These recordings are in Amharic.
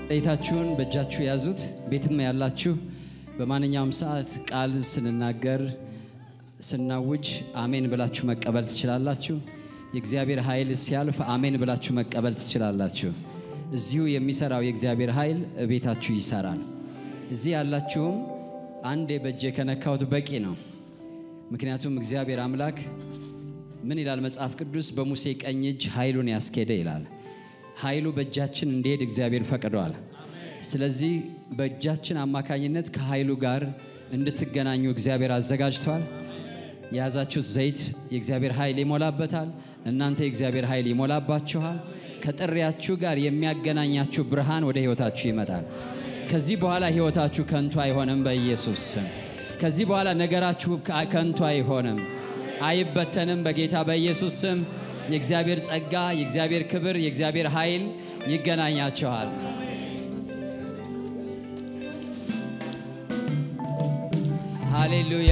እይታችሁን በእጃችሁ ያዙት ቤትም ያላችሁ በማንኛውም ሰዓት ቃል ስንናገር ስናውጅ አሜን ብላችሁ መቀበል ትችላላችሁ የእግዚአብሔር ኃይል ሲያልፍ አሜን ብላችሁ መቀበል ትችላላችሁ እዚሁ የሚሰራው የእግዚአብሔር ኃይል ቤታችሁ ይሰራል እዚህ ያላችሁም አንዴ በእጄ ከነካውት በቂ ነው ምክንያቱም እግዚአብሔር አምላክ ምን ይላል መጽሐፍ ቅዱስ በሙሴ ቀኝ እጅ ኃይሉን ያስኬደ ይላል ኃይሉ በእጃችን እንዲሄድ እግዚአብሔር ፈቅዷል ስለዚህ በእጃችን አማካኝነት ከኃይሉ ጋር እንድትገናኙ እግዚአብሔር አዘጋጅቷል ያዛችሁት ዘይት የእግዚአብሔር ኃይል ይሞላበታል እናንተ የእግዚአብሔር ኃይል ይሞላባችኋል ከጥሪያችሁ ጋር የሚያገናኛችሁ ብርሃን ወደ ህይወታችሁ ይመጣል ከዚህ በኋላ ህይወታችሁ ከንቱ አይሆንም በኢየሱስ ስም ከዚህ በኋላ ነገራችሁ ከንቱ አይሆንም አይበተንም በጌታ በኢየሱስ ስም የእግዚአብሔር ጸጋ የእግዚአብሔር ክብር የእግዚአብሔር ኃይል ይገናኛችኋል ሃሌሉያ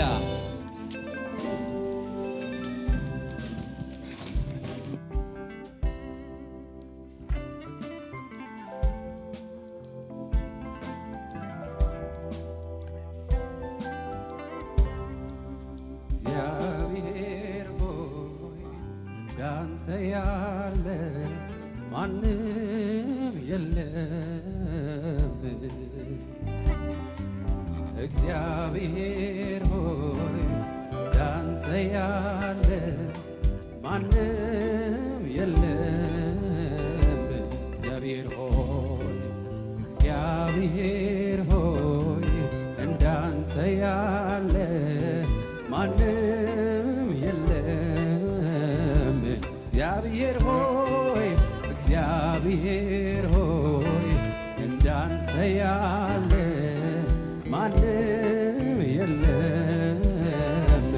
ያለ ማንም የለም እግዚአብሔር ሆይ ዳንተ ያለ ማንም የለም እግዚአብሔር ሆይ እንዳንተ ያለ ማንም የለም እግዚአብሔር ሆይ እንዳንተ ያለ ማንም የለም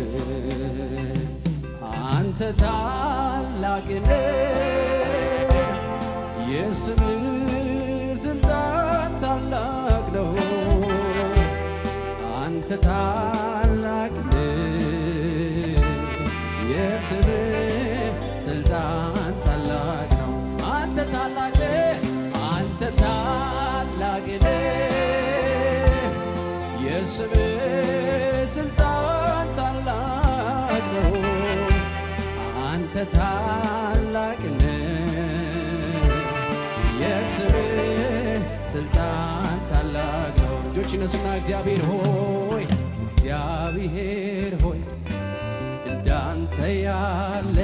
አንተ ታላቅ ነህ የስምህ ስልጣን ታላቅ ነው አንተ ታላቅ ነህ የስምህ ስልጣን ታላቅ ነው አንተ ታላቅ ነህ የስምህ ስልጣን ታላቅ ነው አንተ ታላቅ ነህ የስምህ ስልጣን ታላቅ ነው እጆች ይነሱና እግዚአብሔር ሆይ እንዳንተ ያለ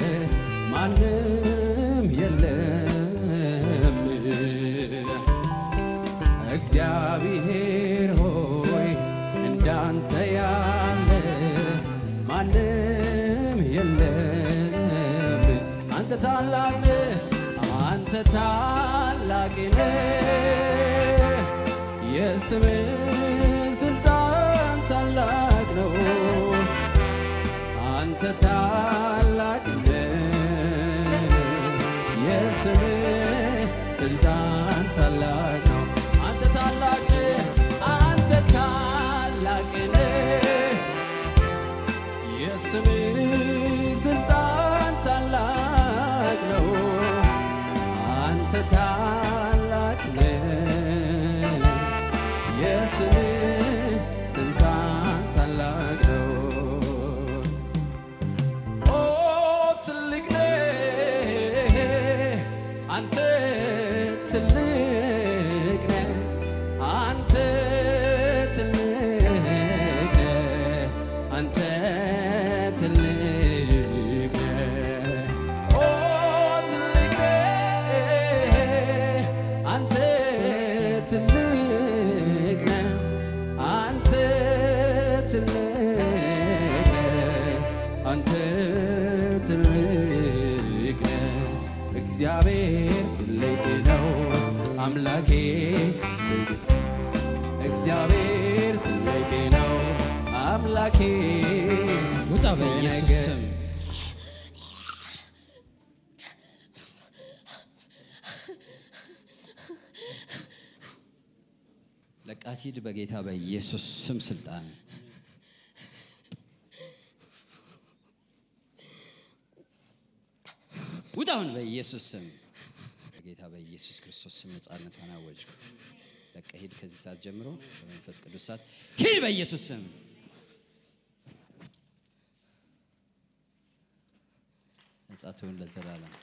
ማንም የለም እግዚአብሔር ሆይ እንዳንተ ያለ ማንም የለም አንተ ታላቅ ነህ የስምህ ስልጣን ታላቅ ነው አንተ ታላቅ ነህ የስምህ ስልጣን ታላቅ ነው አንተ ታላቅ ነህ የስምህ ስልጣን ታላቅ ነው አንተ ታላቅ ነህ የስምህ ስልጣን ታላቅ ነው አንተ ትልቅ ነህ አንተ ትልቅ ነህ አንተ ትልቅ ነህ ኦ ትልቅ ነህ አንተ ትልቅ ነህ አንተ ትልቅ ነህ አንተ ትልቅ ነህ እግዚአብሔር ትልቅ ነው አምላኬ እግዚአብሔር ትልቅ ነው አምላኬ ውጣ በኢየሱስ ስም ለቃቲድ በጌታ በኢየሱስ ስም ስልጣን ውጣውን በኢየሱስ ስም በጌታ በኢየሱስ ክርስቶስ ስም ነፃነቷን አወጅኩ። በቃ ሂድ ከዚህ ሰዓት ጀምሮ በመንፈስ ቅዱስ ሰዓት ሂድ በኢየሱስ ስም። ነፃ ትሁን ለዘላለም።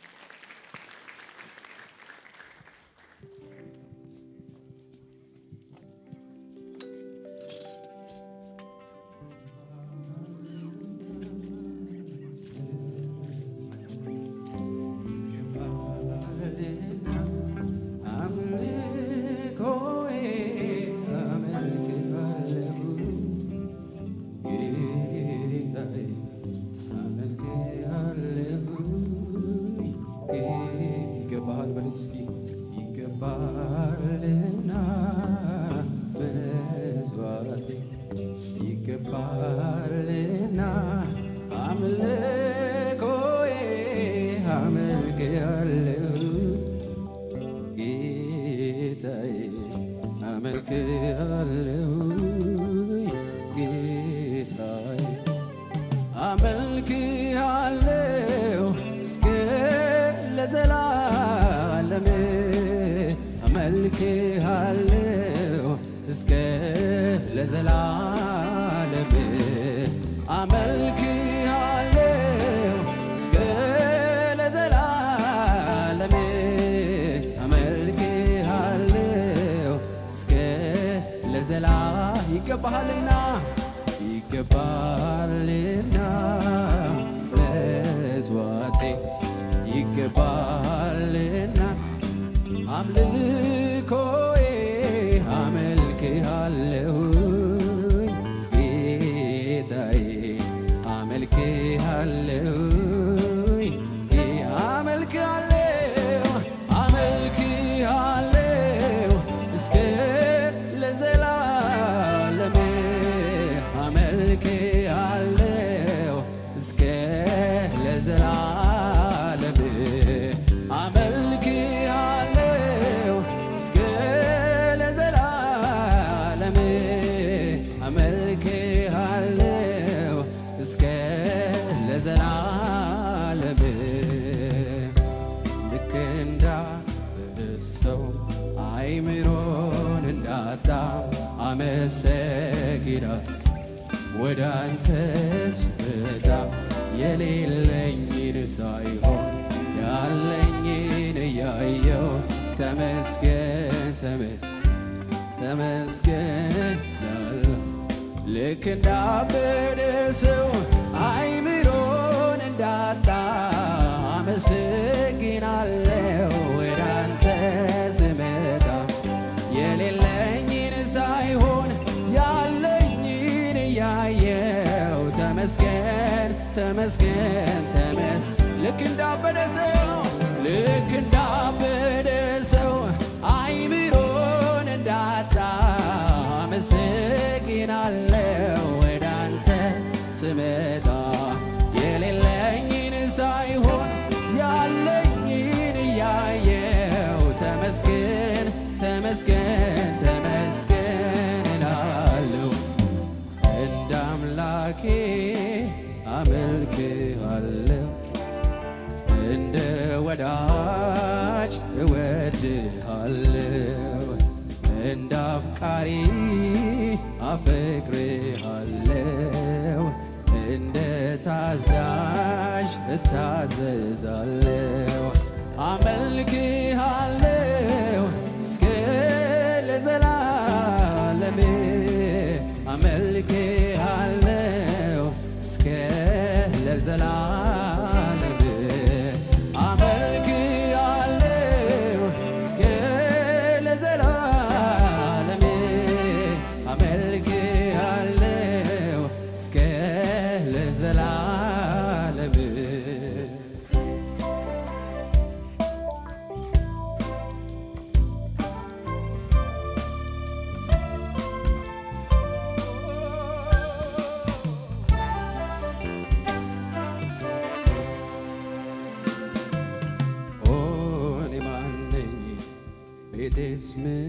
ቤቴስ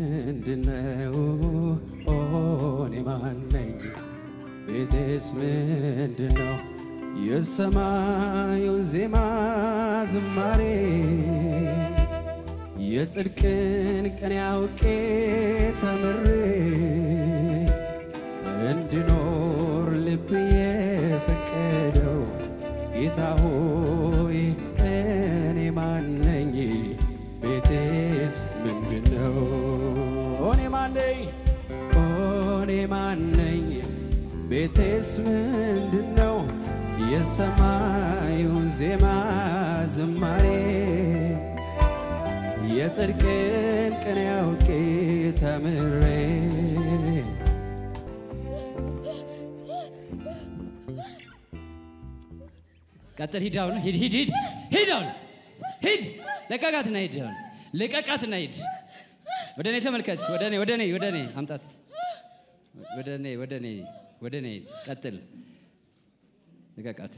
ምንድነው? እኔ ማን ነኝ? ቤቴስ ምንድነው? የሰማዩን ዜማ ዝማሬ የጽድቅን ቀን ያውቄ ተምሬ እንድኖር ልቤ የፈቀደው ጌታ ሆይ እኔ ማነኝ ቤቴስ ምንድነው እኔ ማነኝ ቤቴስ ምንድነው የሰማዩን ዜማ ዝማሬ የጽድቅን ቀን ያውቄ ተምሬ ቀጥል ሂዳውን ሂዳውን ለቀቃትና ሂድ ወደኔ ተመልከት ወደኔ አምጣት ወደኔ ቀጥል ለቀቃት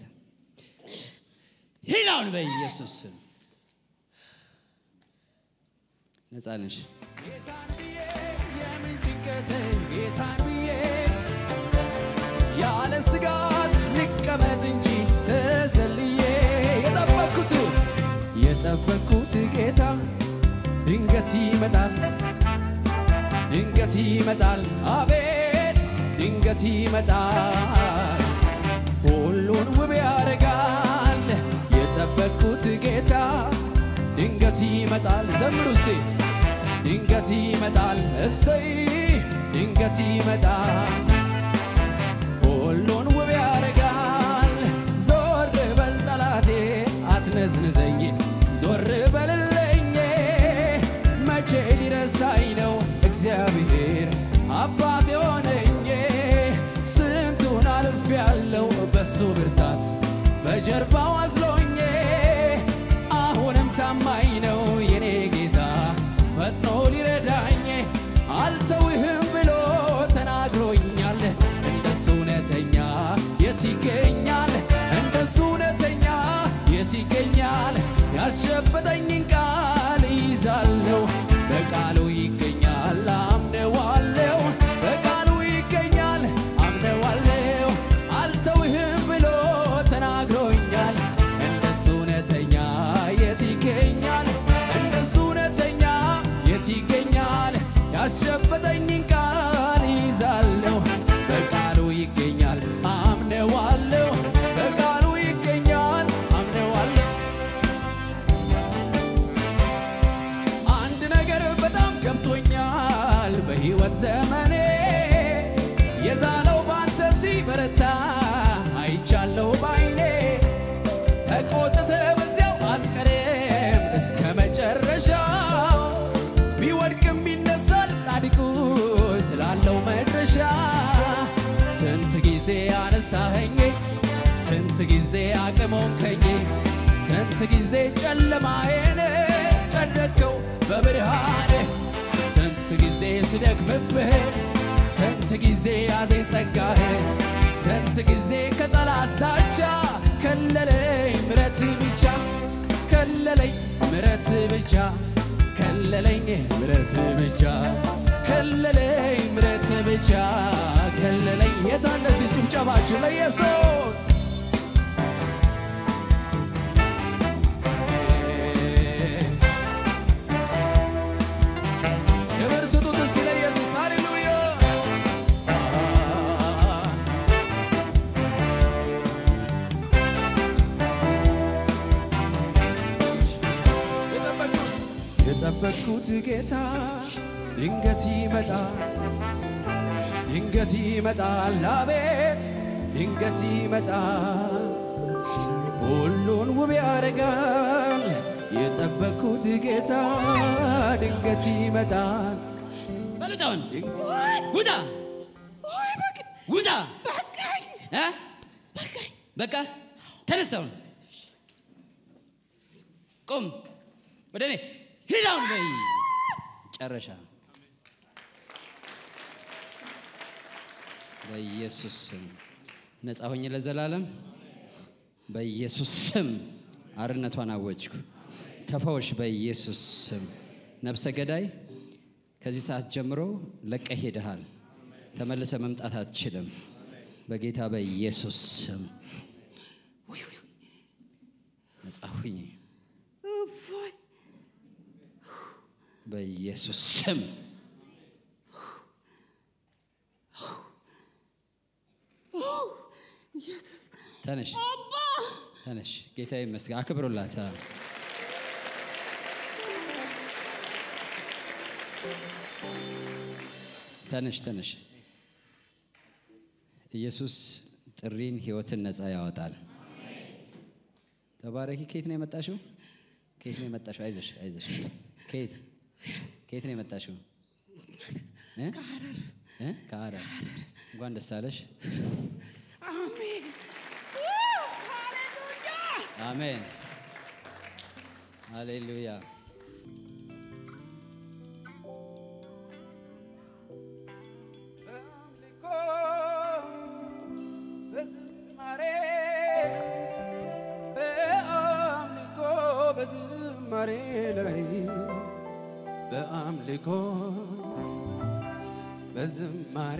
ሂዳውን በኢየሱስ ስም ነፃ ነሽ ጌታን ብዬ የምን ጭንቀት ጌታን ብዬ ያለ ስጋት ልቀመጥ እንጂ ተዘልዬ የጠበቅኩት ጌታ ድንገት ይመጣል አቤት ድንገት ይመጣል ሁሉን ውብ ያደርጋል የጠበቅኩት ጌታ ድንገት ይመጣል ዘምሩ እስቲ ድንገት ይመጣል እሰይ ድንገት ይመጣል ሁሉን ውብ ያደርጋል ዞር በል ጠላቴ አትነዝንዘኝ ዞር በልልኝ መቼ ሊረሳኝ ነው እግዚአብሔር አባቴ ሆነኝ ስንቱን አልፌያለሁ በሱ ብርታት በጀርባው አዝሎኝ አሁንም ታማኝ ነው የኔ ጌታ ፈጥኖ ሊረዳኝ አልተውህም ብሎ ተናግሮኛል እንደሱ እውነተኛ የት ይገኛል እንደሱ እውነተኛ የት ይገኛል ያስጨበጠኝን ቃል ይዛለሁ በቃሉ ይገኛል አምነዋለሁ በቃሉ ይገኛል አምነዋለሁ አልተውህም ብሎ ተናግሮኛል እንደሱ እውነተኛ የት ይገኛል እንደሱ እውነተኛ የት ይገኛል ያስጨበጠኝን ቃል ይዛለሁ በቃሉ ይገኛል አምነዋለሁ በቃሉ ይገኛል አምነዋለሁ አንድ ነገር በጣም ገብቶኛል በሕይወት ዘመኔ የዛለው ባንተ ሲበረታ አይቻለሁ ባይኔ ተቆጥተህ በዚያው አትቀርም እስከ መጨረሻው ቢወድቅም ቢነሳል ጻድቁ ስላለው መድረሻ ስንት ጊዜ አነሳኸኝ ስንት ጊዜ አቅሞንከኝ ስንት ጊዜ ጨለማዬን ጨነቀው በብርሃን ስንት ጊዜ ስደክምብህ ስንት ጊዜ ያዘኝ ጸጋህ ስንት ጊዜ ከጠላት ዛቻ ከለለኝ ምረት ብቻ ከለለኝ ምረት ብቻ ከለለኝ ምረት ብቻ ከለለኝ ምረት ብቻ ከለለኝ የታነስ ጭብጨባችሁ ለኢየሱስ ክብር ስጡት እስቲ ለኢየሱስ ሃሌሉያ የጠበቅኩት ጌታ ድንገት ይመጣል አቤት ድንገት ይመጣል ሁሉን ውብ ያደርጋል የጠበቅኩት ጌታ ድንገት ይመጣል በሉታውን ውጣ በቃ ተነሳውን ቆም ወደኔ ሂዳውን በይ ጨረሻ በኢየሱስ ስም ነፃ ሆኜ ለዘላለም በኢየሱስ ስም አርነቷን አወጅኩ ተፈወሽ በኢየሱስ ስም ነፍሰ ገዳይ ከዚህ ሰዓት ጀምሮ ለቀህ ሄደሃል ተመልሰ መምጣት አትችልም በጌታ በኢየሱስ ስም ነፃ ሁኚ በኢየሱስ ስም ኢየሱስ ተነሽ አባ ተነሽ ጌታ ይመስገን አክብሩላት ተነሽ ኢየሱስ ጥሪን ህይወትን ነፃ ያወጣል ተባረኪ ከየት ነው የመጣሽው አይዞሽ ከየት ነው የመጣሽው ከሐረር እንኳን ደስ አለሽ አሜን ሃሌሉያ አሜን ሃሌሉያ በአምልኮ በዝማሬ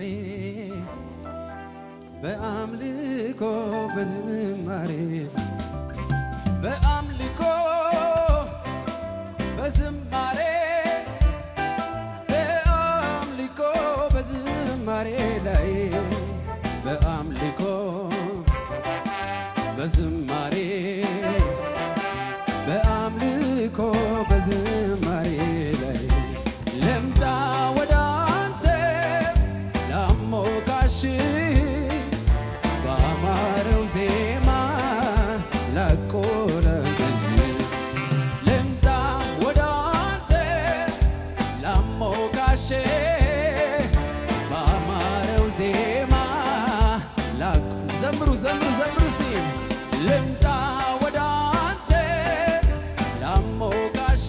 በአምልኮ በዝማሬ በአምልኮ በዝማሬ በአምልኮ በዝማሬ ላይ በአምልኮ በዝማሬ በአምልኮ በዝማሬ ላይ ልምጣ ወደ አንተ ላሞካሽ በአማረው ዜማ ላቆረጥን ልምጣ ወደ አንተ ላሞካሽ በአማረው ዜማ ዘምሩ እስቲ ልምጣ ወደ አንተ ላሞካሽ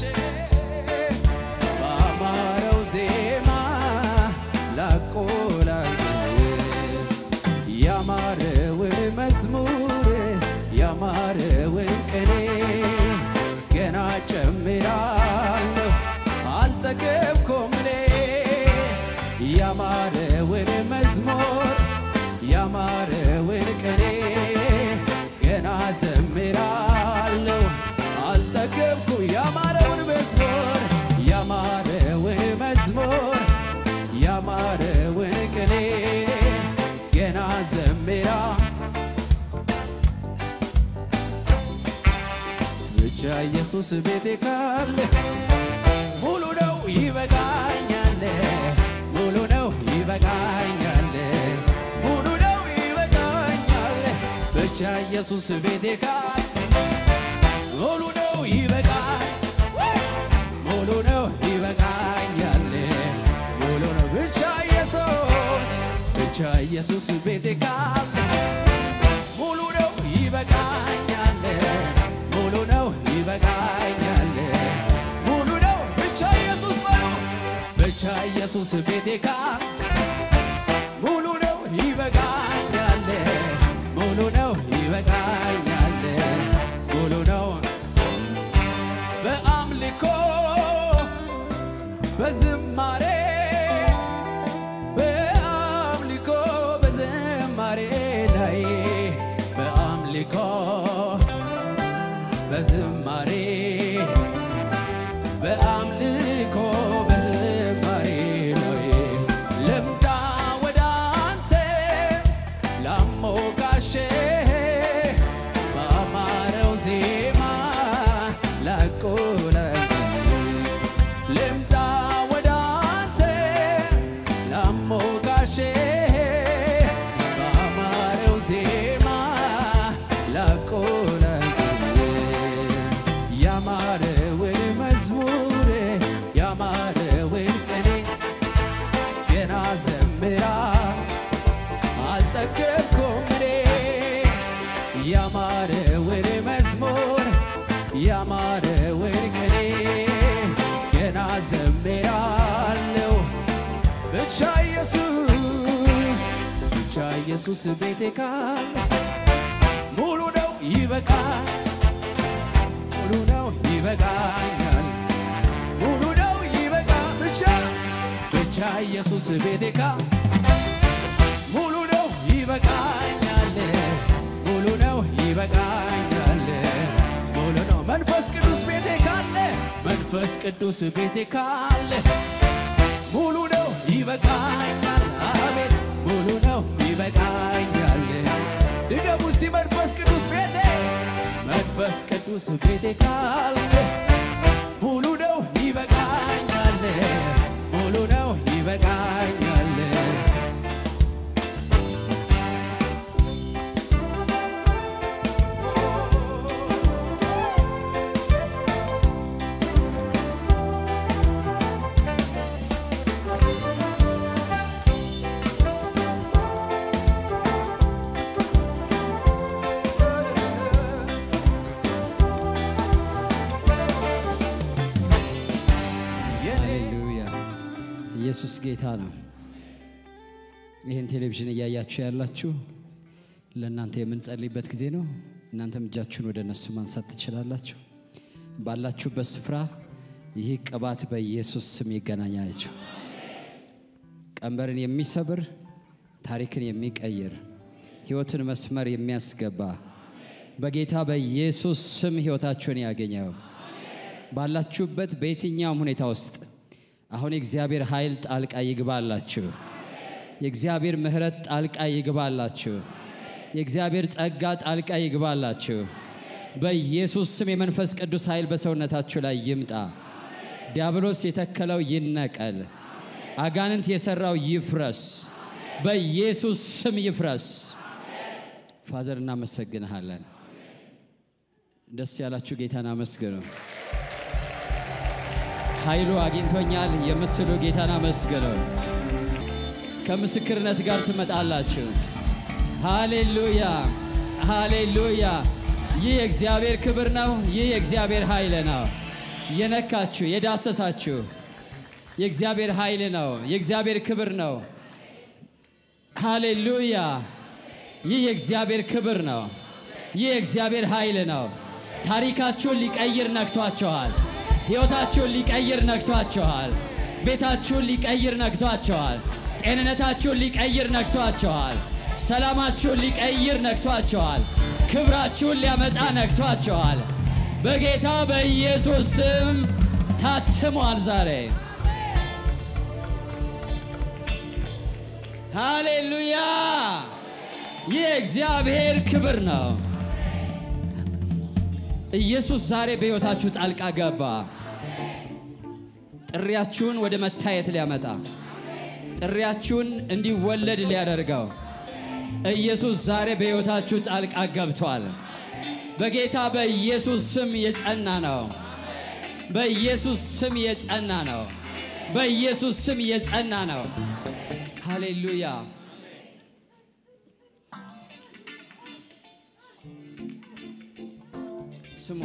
በአማረው ዜማ ላቆላልጥ ያማረውን መዝሙር ያማረውን ቅኔ ገና ጨምራለሁ አልጠገብኩም እኔ ያማረውን መዝሙር ያማረውን ቅኔ ገና ዘምራለሁ አልጠገብኩ ያማረውን መዝሙር ያማረውን ቅኔ ገና ዘምራ ብቻ ኢየሱስ ቤቴ ካለ ሙሉ ነው ይበቃኛል ሙሉ ነው ይበቃኛል ሙሉ ነው ይበቃኛል ብቻ ኢየሱስ ቤቴ ካለ ሙሉ ነው ይበቃኛል ሙሉ ነው ይበቃኛል ሙሉ ነው ብቻ ኢየሱስ ቤቴ ካለ ሙሉ ነው ይበቃኛል ሙሉ ነው ይበቃኛል ሙሉ ነው ብቻ ኢየሱስ ነው ብቻ ኢየሱስ ቤቴ ካለ ሙሉ ነው ይበቃኛል ሙሉ ነው ይበቃኛል ሙሉ ነው በአምልኮ በዝማሬ በአምልኮ በዝማሬ ላይ በአምልኮ በዝማሬ በአምልኮ በዝማሬ ላይ ልምጣ ወደ አንተ ላሞካሽ በአማረው ዜማ ላቆላልጥ ልምጣ ወደ አንተ ላሞካሽ በአማረው ዜማ ላቆላልጥ ያማረውን መዝሙር ያማረውን ቅኔ ገና ዘምራ አልጠገብኩም እኔ ያማረውን መዝሙር ያማረውን ቅኔ ገና ዘምራለሁ ብቻ ኢየሱስ ቤቴ ካለ ሙሉ ነው ይበቃል ሙሉ ነው ይበቃኛል ሙሉ ነው ይበቃል ብቻ ኢየሱስ ቤቴ ካለ ሙሉ ነው ይበቃኛል ሙሉ ነው ይበቃኛል ሙሉ ነው መንፈስ ቅዱስ ቤቴ ካለ መንፈስ ቅዱስ ቤቴ ካለ ሙሉ ነው ይበቃኛል አቤት ሙሉ ነው ይበቃኛል ድገም ውስጥ መንፈስ ቅዱስ ቤቴ ካለ ሙሉ ነው ይበቃኛል ሙሉ ነው ይበቃኛል ኢየሱስ ጌታ ነው ይሄን ቴሌቪዥን ያያችሁ ያላችሁ ለእናንተ የምንጸልይበት ጊዜ ነው እናንተም እጃችሁን ወደ ነሱ ማንሳት ትችላላችሁ ባላችሁበት ስፍራ ይህ ቅባት በኢየሱስ ስም ይገናኛችሁ ቀንበርን የሚሰብር ታሪክን የሚቀይር ሕይወትን መስመር የሚያስገባ በጌታ በኢየሱስ ስም ሕይወታችሁን ያገኘው ባላችሁበት በየትኛውም ሁኔታ ውስጥ አሁን የእግዚአብሔር ኃይል ጣልቃ ይግባላችሁ የእግዚአብሔር ምህረት ጣልቃ ይግባላችሁ የእግዚአብሔር ጸጋ ጣልቃ ይግባላችሁ በኢየሱስ ስም የመንፈስ ቅዱስ ኃይል በሰውነታችሁ ላይ ይምጣ ዲያብሎስ የተከለው ይነቀል አጋንንት የሰራው ይፍረስ በኢየሱስ ስም ይፍረስ ፋዘር እናመሰግንሃለን ደስ ያላችሁ ጌታን አመስግኑ ኃይሉ አግኝቶኛል የምትሉ ጌታን አመስግኑ ከምስክርነት ጋር ትመጣላችሁ ሃሌሉያ ሃሌሉያ ይህ እግዚአብሔር ክብር ነው ይህ እግዚአብሔር ኃይል ነው የነካችሁ የዳሰሳችሁ የእግዚአብሔር ኃይል ነው የእግዚአብሔር ክብር ነው ሃሌሉያ ይህ እግዚአብሔር ክብር ነው ይህ እግዚአብሔር ኃይል ነው ታሪካችሁን ሊቀይር ነክቷቸዋል ሕይወታችሁን ሊቀይር ነክቷቸዋል ቤታችሁን ሊቀይር ነክቷቸዋል ጤንነታችሁን ሊቀይር ነክቷቸዋል ሰላማችሁን ሊቀይር ነክቷቸዋል ክብራችሁን ሊያመጣ ነክቷቸዋል በጌታ በኢየሱስ ስም ታትሟል ዛሬ ሃሌሉያ ይህ እግዚአብሔር ክብር ነው ኢየሱስ ዛሬ በሕይወታችሁ ጣልቃ ገባ ጥሪያችሁን ወደ መታየት ሊያመጣ ጥሪያችሁን እንዲወለድ ሊያደርገው ኢየሱስ ዛሬ በሕይወታችሁ ጣልቃ ገብቷል በጌታ በኢየሱስ ስም የጸና ነው በኢየሱስ ስም የጸና ነው በኢየሱስ ስም የጸና ነው ሃሌሉያ ስሙ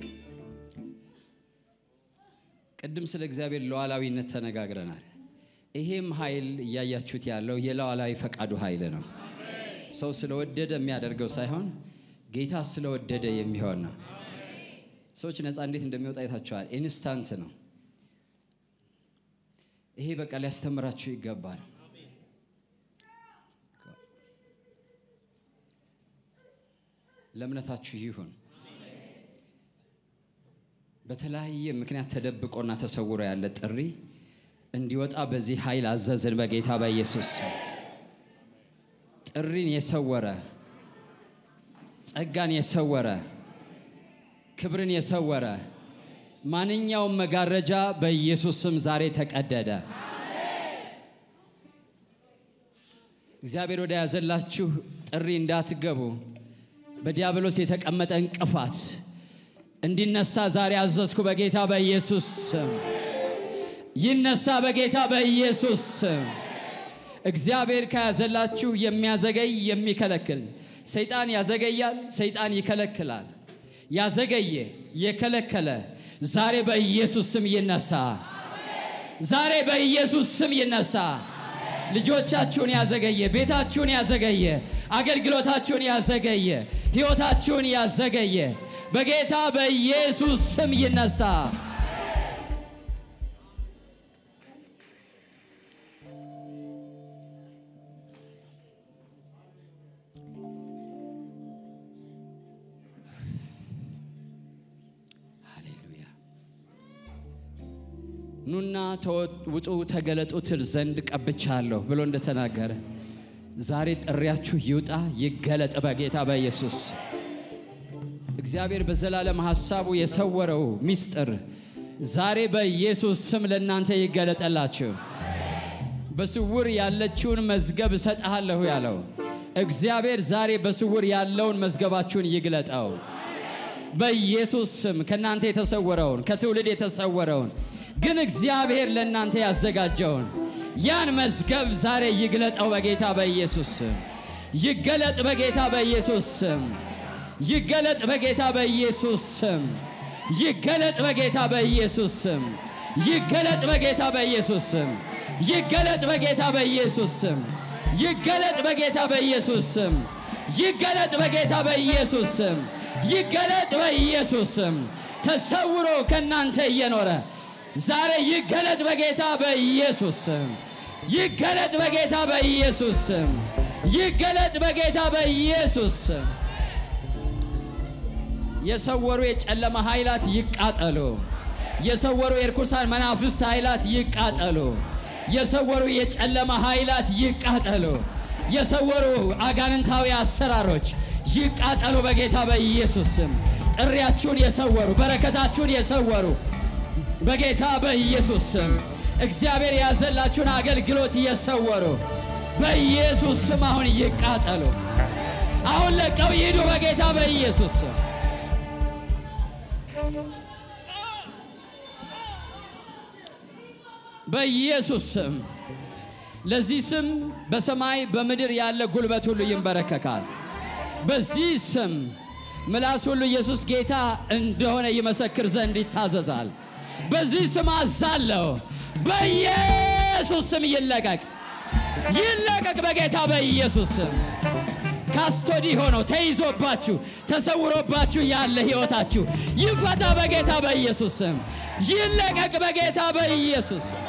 ቅድም ስለ እግዚአብሔር ሉዓላዊነት ተነጋግረናል ይሄም ኃይል ያያችሁት ያለው የሉዓላዊ ፈቃዱ ኃይል ነው ሰው ስለወደደ የሚያደርገው ሳይሆን ጌታ ስለወደደ የሚሆን ነው ሰዎች ነፃ እንዴት እንደሚወጣ አይታችኋል ኢንስታንት ነው ይሄ በቃ ሊያስተምራችሁ ይገባል ለእምነታችሁ ይሁን በተለያየ ምክንያት ተደብቆና ተሰውሮ ያለ ጥሪ እንዲወጣ በዚህ ኃይል አዘዝን በጌታ በኢየሱስ ጥሪን የሰወረ ጸጋን የሰወረ ክብርን የሰወረ ማንኛውም መጋረጃ በኢየሱስ ስም ዛሬ ተቀደደ እግዚአብሔር ወደ ያዘላችሁ ጥሪ እንዳትገቡ በዲያብሎስ የተቀመጠ እንቅፋት እንዲነሳ ዛሬ አዘዝኩ በጌታ በኢየሱስ ስም ይነሳ በጌታ በኢየሱስ ስም እግዚአብሔር ከያዘላችሁ የሚያዘገይ የሚከለክል ሰይጣን ያዘገያል ሰይጣን ይከለክላል ያዘገየ የከለከለ ዛሬ በኢየሱስ ስም ይነሳ ዛሬ በኢየሱስ ስም ይነሳ ልጆቻችሁን ያዘገየ ቤታችሁን ያዘገየ አገልግሎታችሁን ያዘገየ ሕይወታችሁን ያዘገየ በጌታ በኢየሱስ ስም ይነሳ ሃሌሉያ ኑና ተውጡ ተገለጡ ትል ዘንድ ቀብቻለሁ ብሎ እንደተናገረ ዛሬ ጥሪያችሁ ይውጣ ይገለጥ በጌታ በኢየሱስ። እግዚአብሔር በዘላለም ሐሳቡ የሰወረው ሚስጥር ዛሬ በኢየሱስ ስም ለእናንተ ይገለጠላችሁ። በስውር ያለችውን መዝገብ እሰጥሃለሁ ያለው እግዚአብሔር ዛሬ በስውር ያለውን መዝገባችሁን ይግለጠው በኢየሱስ ስም። ከናንተ የተሰወረውን ከትውልድ የተሰወረውን ግን እግዚአብሔር ለናንተ ያዘጋጀውን ያን መዝገብ ዛሬ ይግለጠው በጌታ በኢየሱስ ስም። ይገለጥ በጌታ በኢየሱስ ስም። ይገለጥ በጌታ በኢየሱስ ስም። ይገለጥ በጌታ በኢየሱስ ስም። ይገለጥ በጌታ በኢየሱስ ስም። ይገለጥ በጌታ በኢየሱስ ስም። ይገለጥ በጌታ በኢየሱስ ስም። ይገለጥ በጌታ በኢየሱስ ስም። ይገለጥ በኢየሱስ ስም። ተሰውሮ ከናንተ እየኖረ ዛሬ ይገለጥ በጌታ በኢየሱስ ስም። ይገለጥ በጌታ በኢየሱስ ስም። ይገለጥ በጌታ በኢየሱስ ስም። የሰወሩ የጨለማ ኃይላት ይቃጠሉ። የሰወሩ የርኩሳን መናፍስት ኃይላት ይቃጠሉ። የሰወሩ የጨለማ ኃይላት ይቃጠሉ። የሰወሩ አጋንንታዊ አሰራሮች ይቃጠሉ በጌታ በኢየሱስ ስም። ጥሪያችሁን የሰወሩ በረከታችሁን የሰወሩ በጌታ በኢየሱስ ስም እግዚአብሔር ያዘላችሁን አገልግሎት የሰወሩ በኢየሱስ ስም አሁን ይቃጠሉ። አሁን ለቀው ይሄዱ በጌታ በኢየሱስ ስም። በኢየሱስ ስም ለዚህ ስም በሰማይ በምድር ያለ ጉልበት ሁሉ ይንበረከካል። በዚህ ስም ምላስ ሁሉ ኢየሱስ ጌታ እንደሆነ ይመሰክር ዘንድ ይታዘዛል። በዚህ ስም አዛለው በኢየሱስ ስም ይለቀቅ ይለቀቅ በጌታ በኢየሱስ ስም። ካስቶዲ ሆኖ ተይዞባችሁ ተሰውሮባችሁ ያለ ሕይወታችሁ ይፈታ በጌታ በኢየሱስ ስም። ይለቀቅ በጌታ በኢየሱስ ስም።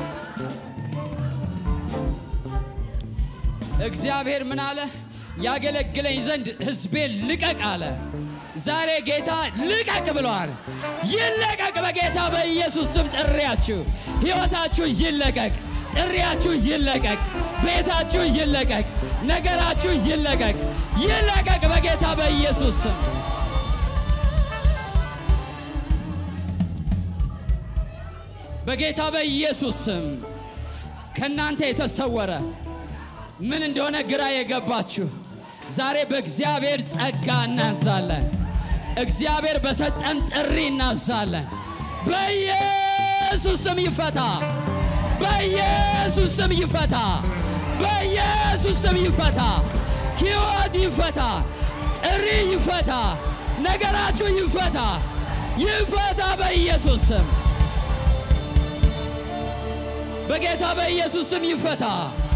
እግዚአብሔር ምን አለ? ያገለግለኝ ዘንድ ሕዝቤን ልቀቅ አለ። ዛሬ ጌታ ልቀቅ ብሏል። ይለቀቅ በጌታ በኢየሱስ ስም። ጥሪያችሁ ሕይወታችሁ ይለቀቅ። ጥሪያችሁ ይለቀቅ። ቤታችሁ ይለቀቅ። ነገራችሁ ይለቀቅ። ይለቀቅ በጌታ በኢየሱስ ስም። በጌታ በኢየሱስ ስም ከናንተ የተሰወረ ምን እንደሆነ ግራ የገባችሁ ዛሬ በእግዚአብሔር ጸጋ እናዛለን። እግዚአብሔር በሰጠን ጥሪ እናዛለን። በኢየሱስ ስም ይፈታ። በኢየሱስ ስም ይፈታ። በኢየሱስ ስም ይፈታ። ሕይወት ይፈታ። ጥሪ ይፈታ። ነገራችሁ ይፈታ። ይፈታ በኢየሱስ ስም። በጌታ በኢየሱስ ስም ይፈታ።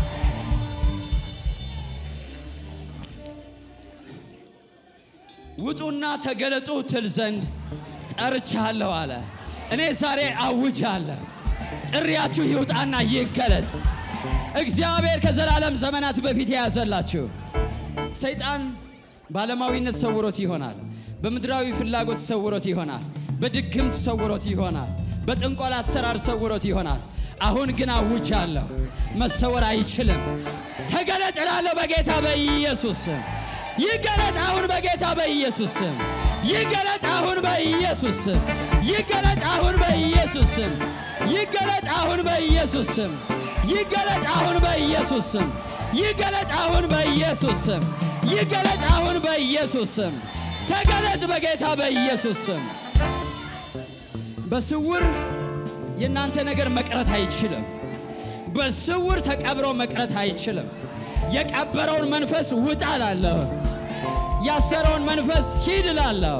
ውጡና ተገለጡ ትል ዘንድ ጠርቻለሁ አለ። እኔ ዛሬ አውጃለሁ። ጥሪያችሁ ይውጣና ይገለጥ። እግዚአብሔር ከዘላለም ዘመናት በፊት ያዘላችሁ ሰይጣን ባለማዊነት ሰውሮት ይሆናል። በምድራዊ ፍላጎት ሰውሮት ይሆናል። በድግምት ሰውሮት ይሆናል። በጥንቆላ አሰራር ሰውሮት ይሆናል። አሁን ግን አውጃለሁ መሰወር አይችልም። ተገለጥ እላለሁ በጌታ በኢየሱስ ስም። ይገለጥ አሁን በጌታ በኢየሱስ ስም። ይገለጥ አሁን በኢየሱስ ስም። ይገለጥ አሁን በኢየሱስ ስም። ይገለጥ አሁን በኢየሱስ ስም። ይገለጥ አሁን በኢየሱስ ስም። ይገለጥ አሁን በኢየሱስ ስም። ይገለጥ አሁን በኢየሱስ ስም። ተገለጥ በጌታ በኢየሱስ ስም። በስውር የናንተ ነገር መቅረት አይችልም። በስውር ተቀብሮ መቅረት አይችልም። የቀበረውን መንፈስ ውጣ እላለሁ። ያሰረውን መንፈስ ሂድ እላለሁ።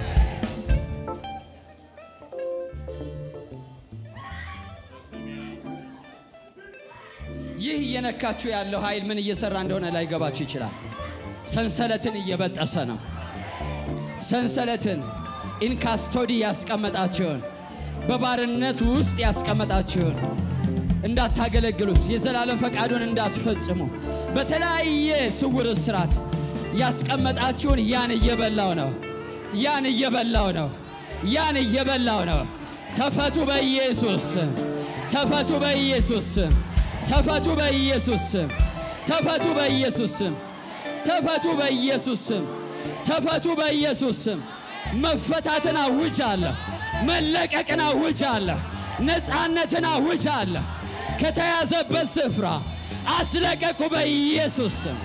ይህ እየነካችሁ ያለው ኃይል ምን እየሰራ እንደሆነ ላይገባችሁ ይችላል። ሰንሰለትን እየበጠሰ ነው። ሰንሰለትን ኢንካስቶዲ ያስቀመጣችሁን በባርነት ውስጥ ያስቀመጣችሁን እንዳታገለግሉት የዘላለም ፈቃዱን እንዳትፈጽሙ በተለያየ ስውር እስራት ያስቀመጣችሁን ያን እየበላው ነው። ያን እየበላው ነው። ያን እየበላው ነው። ተፈቱ በኢየሱስ ስም። ተፈቱ በኢየሱስ ስም ተፈቱ በኢየሱስ ስም ተፈቱ በኢየሱስ ስም ተፈቱ በኢየሱስ ስም ተፈቱ በኢየሱስ ስም መፈታትን አውጃለሁ መለቀቅን አውጃለሁ ነፃነትን አውጃለሁ ከተያዘበት ስፍራ አስለቀቁ በኢየሱስ ስም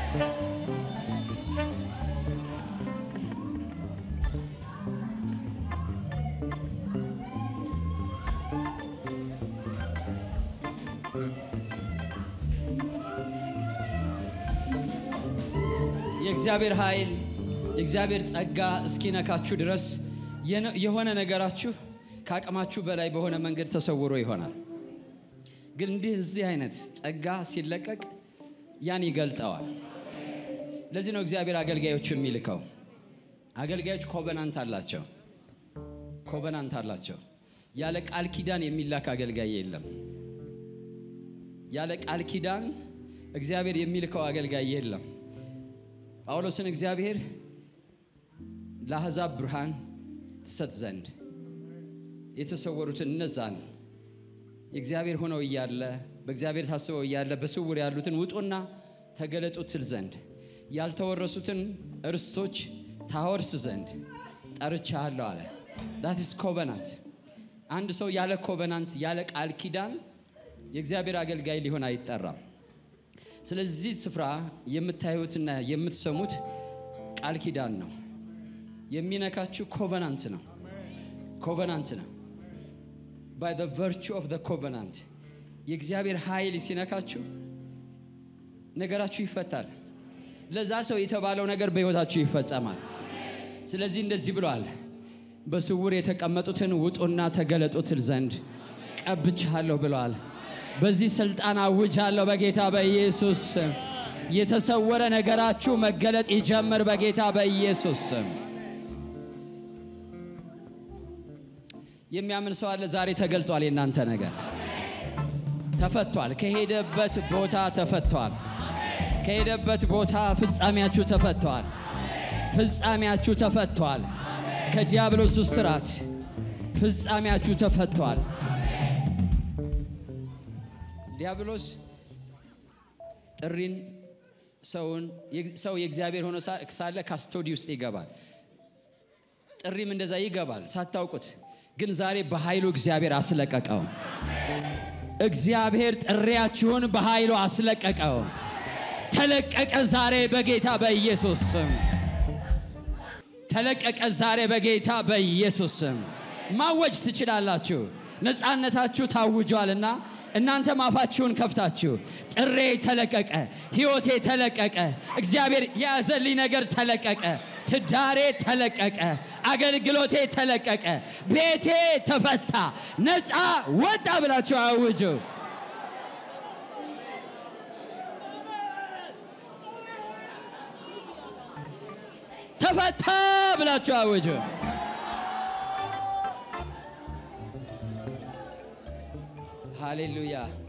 የእግዚአብሔር ኃይል የእግዚአብሔር ጸጋ እስኪነካችሁ ድረስ የሆነ ነገራችሁ ካቀማችሁ በላይ በሆነ መንገድ ተሰውሮ ይሆናል ግን እንደዚህ አይነት ጸጋ ሲለቀቅ ያን ይገልጣዋል ለዚህ ነው እግዚአብሔር አገልጋዮች የሚልከው አገልጋዮች ኮቨናንት አላቸው ያለ ቃል ኪዳን የሚላክ አገልጋይ የለም ያለ ቃል ኪዳን እግዚአብሔር የሚልከው አገልጋይ የለም ጳውሎስን እግዚአብሔር ለአሕዛብ ብርሃን ትሰጥ ዘንድ የተሰወሩትን እነዛን የእግዚአብሔር ሆነው እያለ በእግዚአብሔር ታስበው እያለ በስውር ያሉትን ውጡና ተገለጡ ትል ዘንድ ያልተወረሱትን ርስቶች ታወርስ ዘንድ ጠርቻለሁ አለ that is covenant አንድ ሰው ያለ ኮቨናንት ያለ ቃል ኪዳን የእግዚአብሔር አገልጋይ ሊሆን አይጠራም ስለዚህ ስፍራ የምታዩትና የምትሰሙት ቃል ኪዳን ነው የሚነካችሁ ኮቨናንት ነው by the virtue of the covenant የእግዚአብሔር ኃይል ሲነካችሁ ነገራችሁ ይፈታል ለዛ ሰው የተባለው ነገር በህይወታችሁ ይፈጸማል ስለዚህ እንደዚህ ብሏል በስውር የተቀመጡትን ውጡና ተገለጡት ዘንድ ቀብቻለሁ ብሏል በዚህ ስልጣን አውጃለሁ በጌታ በኢየሱስ ስም የተሰወረ ነገራችሁ መገለጥ ይጀምር በጌታ በኢየሱስ ስም የሚያምን ሰው አለ ዛሬ ተገልጧል የናንተ ነገር ተፈቷል ከሄደበት ቦታ ተፈቷል ከሄደበት ቦታ ፍጻሜያችሁ ተፈቷል ከዲያብሎስ እስራት ፍጻሜያችሁ ተፈቷል ዲያብሎስ ጥሪን ሰው የእግዚአብሔር ሆኖ ሳለ ካስቶዲ ውስጥ ይገባል ጥሪም እንደዛ ይገባል ሳታውቁት ግን ዛሬ በኃይሉ እግዚአብሔር አስለቀቀው እግዚአብሔር ጥሪያችሁን በኃይሉ አስለቀቀው ተለቀቀ ዛሬ በጌታ በኢየሱስ ስም ተለቀቀ ዛሬ በጌታ በኢየሱስ ስም ማወጅ ትችላላችሁ ነፃነታችሁ ታውጇልና እናንተ ማፋችሁን ከፍታችሁ ጥሬ ተለቀቀ ህይወቴ ተለቀቀ እግዚአብሔር ያዘልኝ ነገር ተለቀቀ ትዳሬ ተለቀቀ አገልግሎቴ ተለቀቀ ቤቴ ተፈታ ነፃ ወጣ ብላችሁ አውጁ ተፈታ ብላችሁ አውጁ ሃሌሉያ